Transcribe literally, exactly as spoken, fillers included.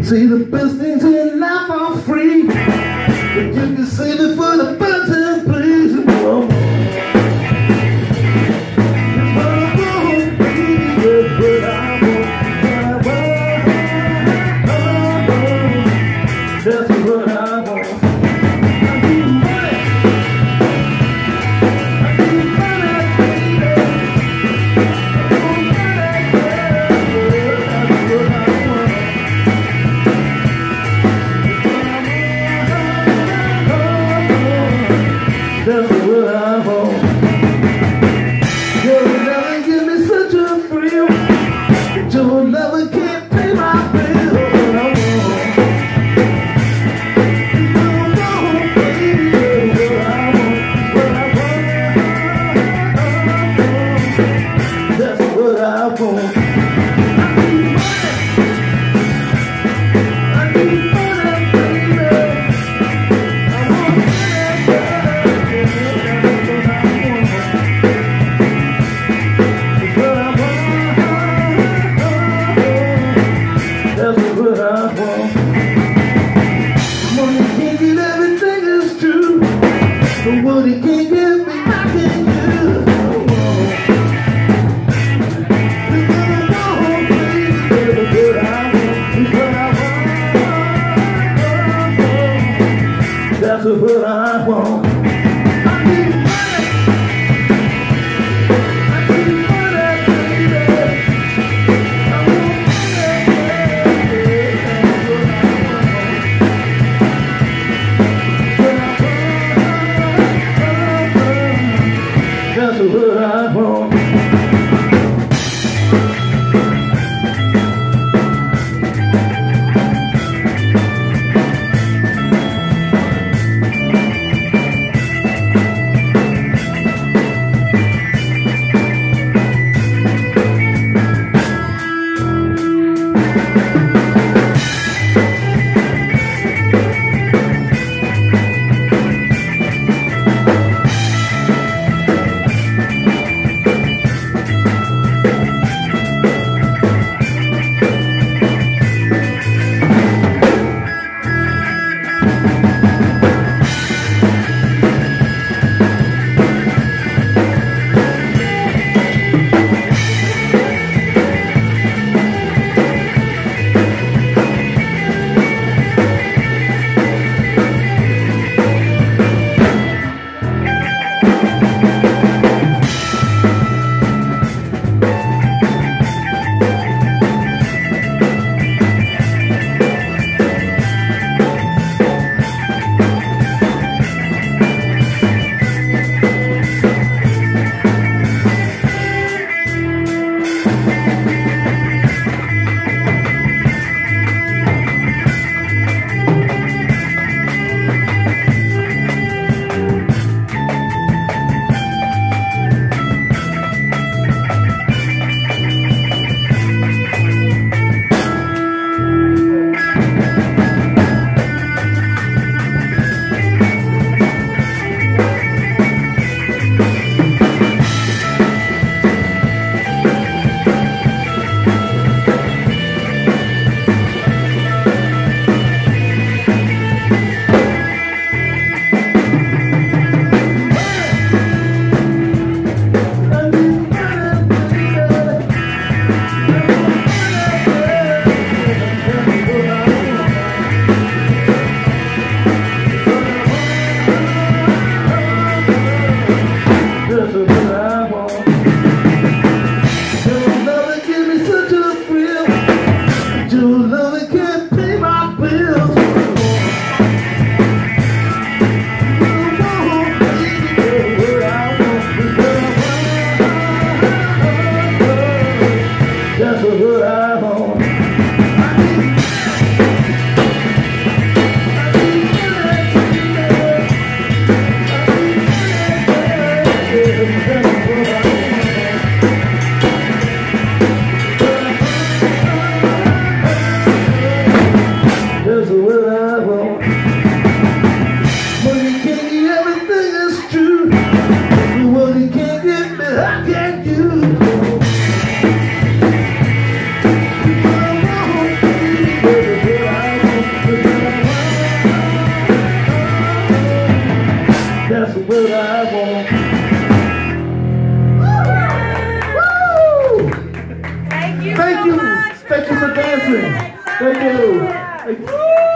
See, the best things in life are free, but you can save it for the button, please. Whoa. That's what I want. That's what I want. Your love give me such a thrill, but your love can't pay my bill. That's what I want. I need money, baby. I want that's what I want. Money can't get everything is true, but what it can't get me, I can't do. That's what I want. I need money. I need money, baby. I want money. That's what I want. I can't do. what I want. Woo! Thank you Thank so you. much. Thank you for dancing. Thank you. Thank you.